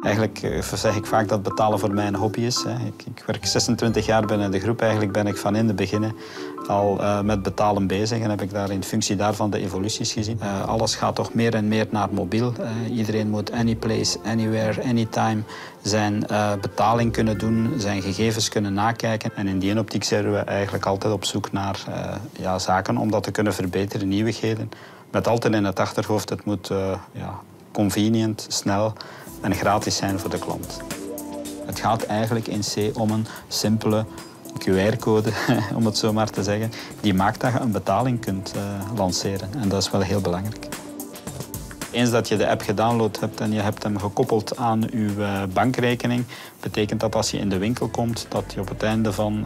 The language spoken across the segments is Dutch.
Eigenlijk zeg ik vaak dat betalen voor mij een hobby is. Ik werk 26 jaar binnen de groep. Eigenlijk ben ik van in het begin al met betalen bezig en heb ik daar in functie daarvan de evoluties gezien. Alles gaat toch meer en meer naar mobiel. Iedereen moet anyplace, anywhere, anytime zijn betaling kunnen doen, zijn gegevens kunnen nakijken. En in die optiek zijn we eigenlijk altijd op zoek naar zaken om dat te kunnen verbeteren, nieuwigheden. Met altijd in het achterhoofd, het moet convenient, snel en gratis zijn voor de klant. Het gaat eigenlijk in C om een simpele QR-code, om het zo maar te zeggen, die maakt dat je een betaling kunt lanceren. En dat is wel heel belangrijk. Eens dat je de app gedownload hebt en je hebt hem gekoppeld aan je bankrekening, betekent dat als je in de winkel komt, dat je op het einde van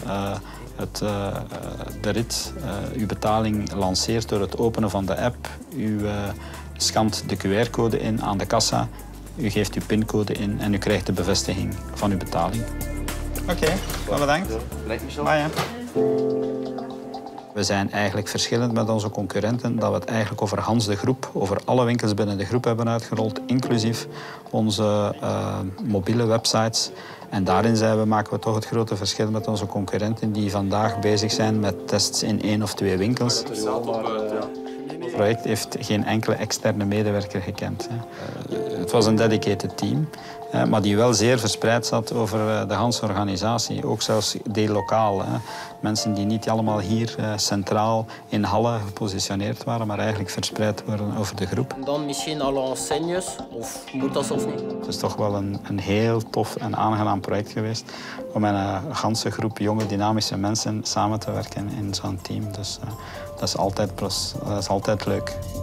de rit je betaling lanceert door het openen van de app. U scant de QR-code in aan de kassa, u geeft uw pincode in en u krijgt de bevestiging van uw betaling. Oké, wel bedankt. Lijkt me zo. Ah, ja. We zijn eigenlijk verschillend met onze concurrenten, dat we het eigenlijk over Hans de groep, over alle winkels binnen de groep hebben uitgerold, inclusief onze mobiele websites. En daarin maken we toch het grote verschil met onze concurrenten die vandaag bezig zijn met tests in 1 of 2 winkels. Het project heeft geen enkele externe medewerker gekend. Het was een dedicated team, maar die wel zeer verspreid zat over de hele organisatie. Ook zelfs deellokaal. Mensen die niet allemaal hier centraal in Halle gepositioneerd waren, maar eigenlijk verspreid worden over de groep. En dan misschien alle enseignes, of moet dat of niet? Het is toch wel een heel tof en aangenaam project geweest om met een ganse groep jonge, dynamische mensen samen te werken in zo'n team. Dus dat is altijd leuk.